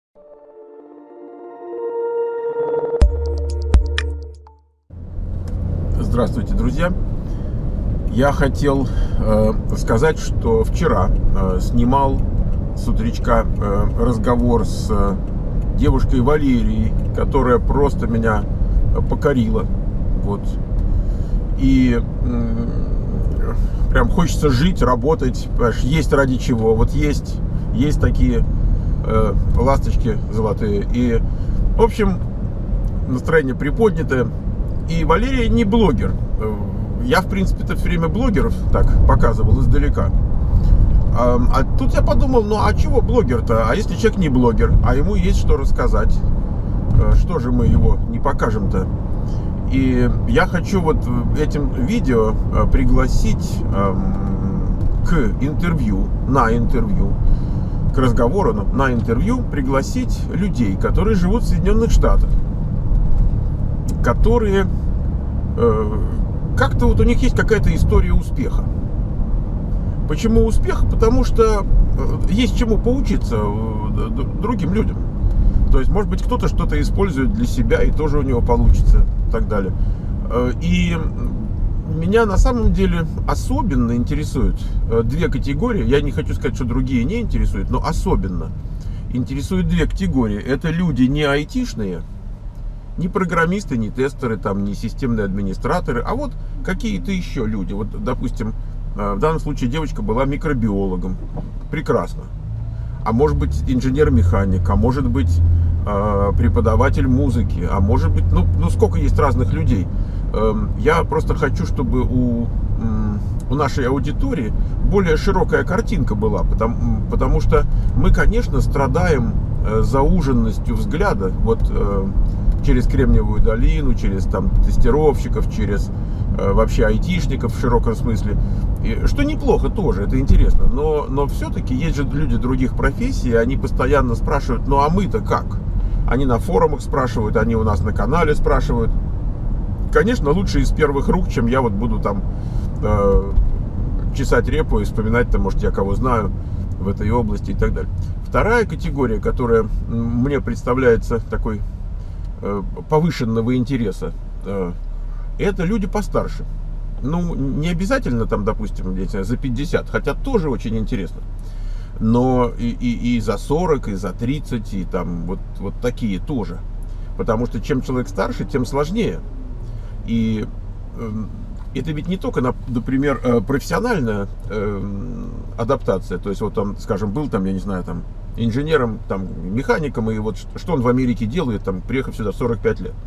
Здравствуйте, друзья! Я хотел сказать, что вчера снимал с утречка разговор с девушкой Валерией, которая просто меня покорила. Вот. И прям хочется жить, работать, понимаешь, есть ради чего. Вот есть такие ласточки золотые. И, в общем, настроение приподнятое. И Валерия не блогер. Я, в принципе-то, все время блогеров так показывал издалека. А тут я подумал, ну а чего блогер-то? А если человек не блогер, а ему есть что рассказать, что же мы его не покажем-то? И я хочу вот этим видео пригласить к интервью, к разговору на интервью, пригласить людей, которые живут в Соединенных Штатах, которые как-то вот у них есть какая-то история успеха. Почему успех? Потому что есть чему поучиться другим людям. То есть, может быть, кто-то что-то использует для себя, и тоже у него получится, и так далее. И меня на самом деле особенно интересуют две категории. Я не хочу сказать, что другие не интересуют, но особенно интересуют две категории. Это люди не айтишные, не программисты, не тестеры, там, не системные администраторы, а вот какие-то еще люди. Вот, допустим, в данном случае девочка была микробиологом. Прекрасно. А может быть, инженер-механик, а может быть, преподаватель музыки, а может быть, ну сколько есть разных людей. Я просто хочу, чтобы у нашей аудитории более широкая картинка была, потому что мы, конечно, страдаем зауженностью взгляда, вот через Кремниевую долину, через там тестировщиков, через вообще айтишников в широком смысле, что неплохо тоже, это интересно, но все-таки есть же люди других профессий, они постоянно спрашивают, ну а мы-то как? Они на форумах спрашивают, они у нас на канале спрашивают. Конечно, лучше из первых рук, чем я вот буду там чесать репу и вспоминать, там, может, я кого знаю в этой области и так далее. Вторая категория, которая мне представляется такой повышенного интереса, это люди постарше. Ну, не обязательно там, допустим, за 50, хотя тоже очень интересно. Но и за 40, и за 30, и там вот такие тоже. Потому что чем человек старше, тем сложнее. И это ведь не только, например, профессиональная адаптация. То есть вот он, скажем, был там, я не знаю, там инженером, там механиком, и вот что он в Америке делает, там, приехав сюда в 45 лет.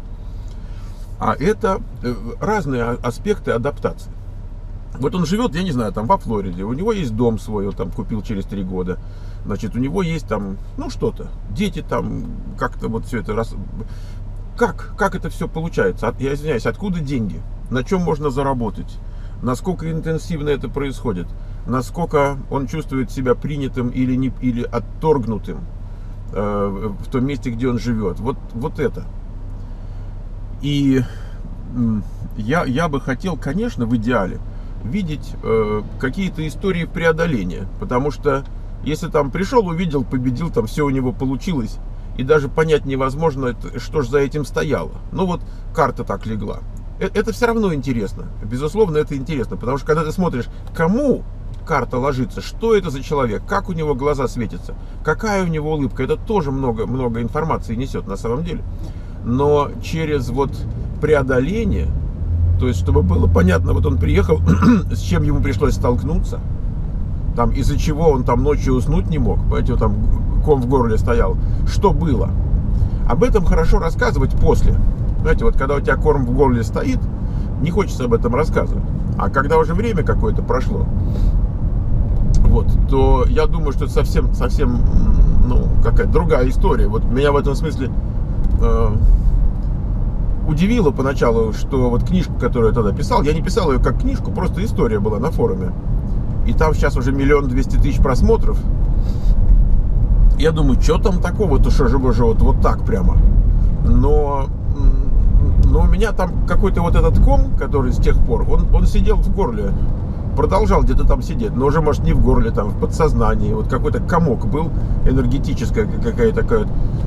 А это разные аспекты адаптации. Вот он живет, я не знаю, там во Флориде, у него есть дом свой, он там купил через 3 года. Значит, у него есть там, ну что-то, дети там, как-то вот все это раз. Как это все получается? Я извиняюсь, откуда деньги? На чем можно заработать? Насколько интенсивно это происходит? Насколько он чувствует себя принятым или отторгнутым в том месте, где он живет? Вот это. И я бы хотел, конечно, в идеале видеть какие-то истории преодоления. Потому что если там пришел, увидел, победил, там все у него получилось, и даже понять невозможно, что же за этим стояло. Ну вот карта так легла. Это все равно интересно. Безусловно, это интересно. Потому что когда ты смотришь, кому карта ложится, что это за человек, как у него глаза светятся, какая у него улыбка, это тоже много информации несет на самом деле. Но через вот преодоление, то есть чтобы было понятно, вот он приехал, с чем ему пришлось столкнуться, там, из-за чего он там ночью уснуть не мог, понимаете, там ком в горле стоял, что было. Об этом хорошо рассказывать после. Знаете, вот когда у тебя корм в горле стоит, не хочется об этом рассказывать. А когда уже время какое-то прошло, вот, то я думаю, что это совсем, ну, какая-то другая история. Вот меня в этом смысле удивило поначалу, что вот книжку, которую я тогда писал, я не писал ее как книжку, просто история была на форуме. И там сейчас уже 1 200 000 просмотров. Я думаю, что там такого-то, что же вот так прямо. Но у меня там какой-то вот этот ком, который с тех пор, он сидел в горле, продолжал где-то там сидеть, но уже, может, не в горле, там, в подсознании. Вот какой-то комок был, энергетическая какая-то такая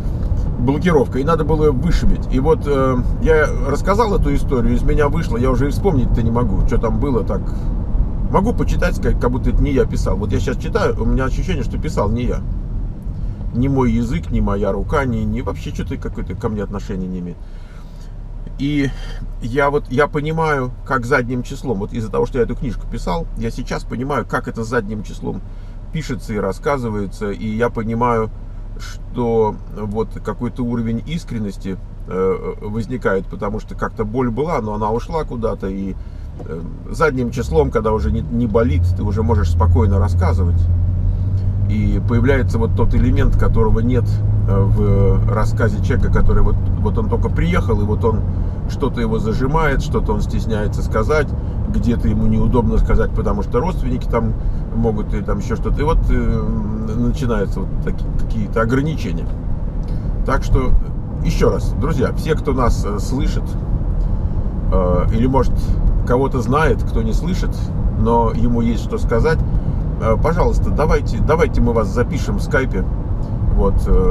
блокировка, и надо было вышибить. И вот я рассказал эту историю, из меня вышло, я уже и вспомнить-то не могу, что там было так. Могу почитать, как будто это не я писал. Вот я сейчас читаю, у меня ощущение, что писал не я. Ни мой язык, ни моя рука, ни вообще что-то какое-то ко мне отношение не имеет. И я понимаю, как задним числом, вот из-за того, что я эту книжку писал, я сейчас понимаю, как это задним числом пишется и рассказывается, и я понимаю, что вот какой-то уровень искренности возникает, потому что как-то боль была, но она ушла куда-то, и задним числом, когда уже не болит, ты уже можешь спокойно рассказывать. И появляется вот тот элемент, которого нет в рассказе человека, который вот он только приехал, и вот он что-то его зажимает, что-то он стесняется сказать, где-то ему неудобно сказать, потому что родственники там могут, и там еще что-то. И вот начинаются вот какие-то ограничения. Так что, еще раз, друзья, все, кто нас слышит, или, может, кого-то знает, кто не слышит, но ему есть что сказать, пожалуйста, давайте мы вас запишем в скайпе, вот,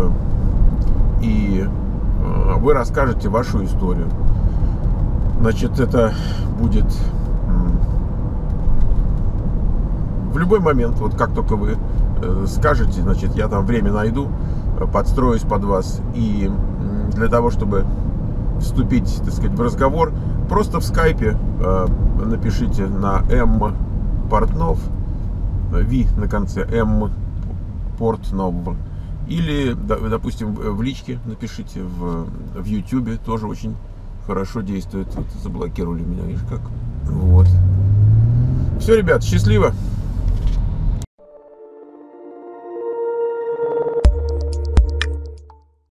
и вы расскажете вашу историю. Значит, это будет в любой момент, вот как только вы скажете, значит, я там время найду, подстроюсь под вас. И для того, чтобы вступить, так сказать, в разговор, просто в скайпе напишите на М Портнов, Ви на конце, М Портнов. Или, допустим, в личке напишите, в YouTube тоже очень хорошо действует. Вот заблокировали меня, видишь как. Вот. Все, ребят, счастливо.